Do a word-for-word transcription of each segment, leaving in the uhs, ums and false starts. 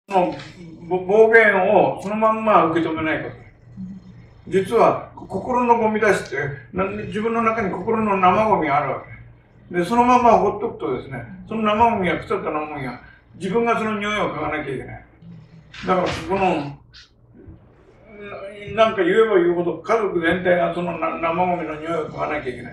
の暴言をそのまんま受け止めないこと。実は心のゴミ出しって自分の中に心の生ゴミがあるわけで、そのまま放っとくとですね、その生ゴミが腐った生ゴミが自分がその匂いを嗅がなきゃいけない。だからこのなんか言えば言うほど家族全体がその生ゴミの匂いを嗅がなきゃいけない。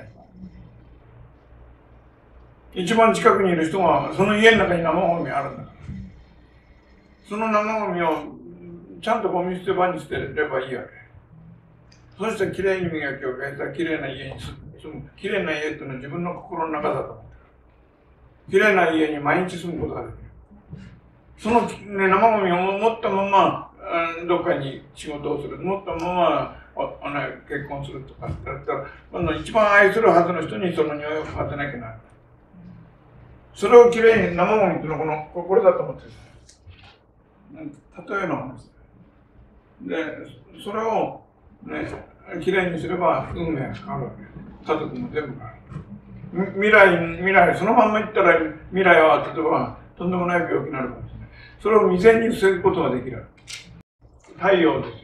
一番近くにいる人がその家の中に生ゴミがあるんだから、その生ゴミをちゃんとゴミ捨て場に捨てればいいわけ。そしてきれいに磨きを変えたらきれいな家に住む。きれいな家っていうのは自分の心の中だと思ってる。きれいな家に毎日住むことができる。その、ね、生ゴミを持ったままどっかに仕事をする、持ったままお、ね、結婚するとかだったら、今度一番愛するはずの人にその匂いを嗅がせなきゃならない。それをきれいに生ゴミっていうのはこのこれだと思ってる。例えの話で、それをね、きれいにすれば運命が変わるわけ。家族も全部変わる。未来、未来、そのまんま言ったら未来は例えばとんでもない病気になるかもしれない。それを未然に防ぐことができる。太陽ですね。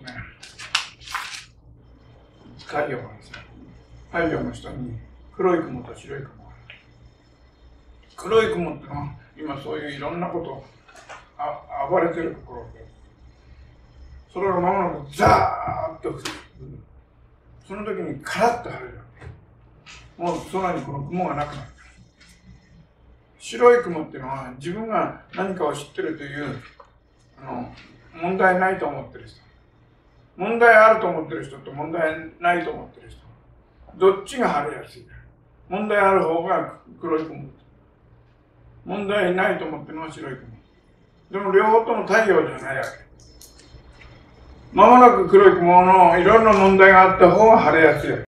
太陽がですね。太陽の下に黒い雲と白い雲がある。黒い雲ってのは今そういういろんなことあ暴れてるところで、それが間もなくザーッと降る。その時にカラッと晴れるわけ。もう空にこの雲がなくなる。白い雲っていうのは自分が何かを知ってるというあの問題ないと思ってる人、問題あると思ってる人と問題ないと思ってる人、どっちが晴れやすいか。問題ある方が黒い雲、問題ないと思ってるのは白い雲。でも両方とも太陽じゃないわけ。まもなく黒い雲のいろんな問題があった方が晴れやすいわけ。